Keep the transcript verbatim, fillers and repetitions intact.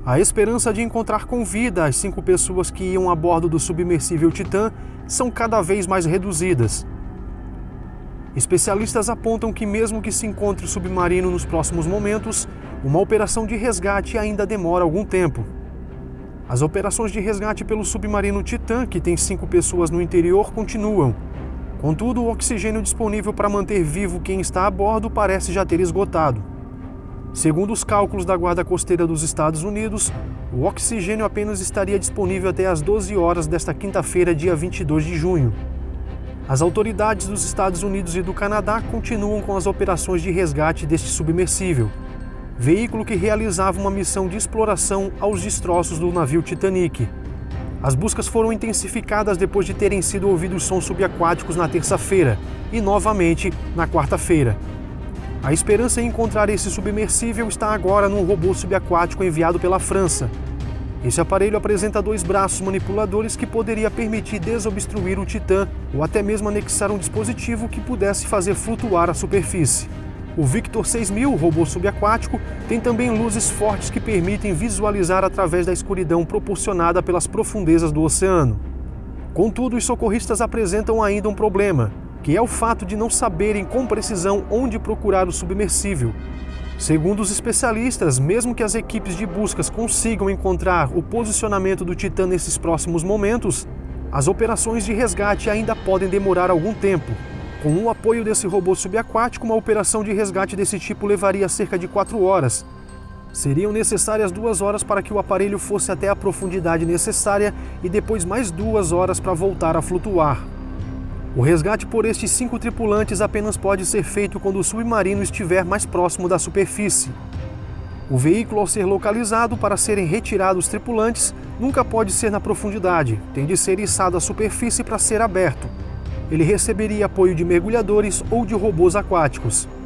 A esperança de encontrar com vida as cinco pessoas que iam a bordo do submersível Titã são cada vez mais reduzidas. Especialistas apontam que mesmo que se encontre o submarino nos próximos momentos, uma operação de resgate ainda demora algum tempo. As operações de resgate pelo submarino Titã, que tem cinco pessoas no interior, continuam. Contudo, o oxigênio disponível para manter vivo quem está a bordo parece já ter esgotado. Segundo os cálculos da Guarda Costeira dos Estados Unidos, o oxigênio apenas estaria disponível até às doze horas desta quinta-feira, dia vinte e dois de junho. As autoridades dos Estados Unidos e do Canadá continuam com as operações de resgate deste submersível, veículo que realizava uma missão de exploração aos destroços do navio Titanic. As buscas foram intensificadas depois de terem sido ouvidos sons subaquáticos na terça-feira e, novamente, na quarta-feira. A esperança em encontrar esse submersível está agora num robô subaquático enviado pela França. Esse aparelho apresenta dois braços manipuladores que poderia permitir desobstruir o Titã ou até mesmo anexar um dispositivo que pudesse fazer flutuar a superfície. O Victor seis mil, robô subaquático, tem também luzes fortes que permitem visualizar através da escuridão proporcionada pelas profundezas do oceano. Contudo, os socorristas apresentam ainda um problema, que é o fato de não saberem com precisão onde procurar o submersível. Segundo os especialistas, mesmo que as equipes de buscas consigam encontrar o posicionamento do Titã nesses próximos momentos, as operações de resgate ainda podem demorar algum tempo. Com o apoio desse robô subaquático, uma operação de resgate desse tipo levaria cerca de quatro horas. Seriam necessárias duas horas para que o aparelho fosse até a profundidade necessária e depois mais duas horas para voltar a flutuar. O resgate por estes cinco tripulantes apenas pode ser feito quando o submarino estiver mais próximo da superfície. O veículo, ao ser localizado para serem retirados os tripulantes, nunca pode ser na profundidade, tem de ser içado à superfície para ser aberto. Ele receberia apoio de mergulhadores ou de robôs aquáticos.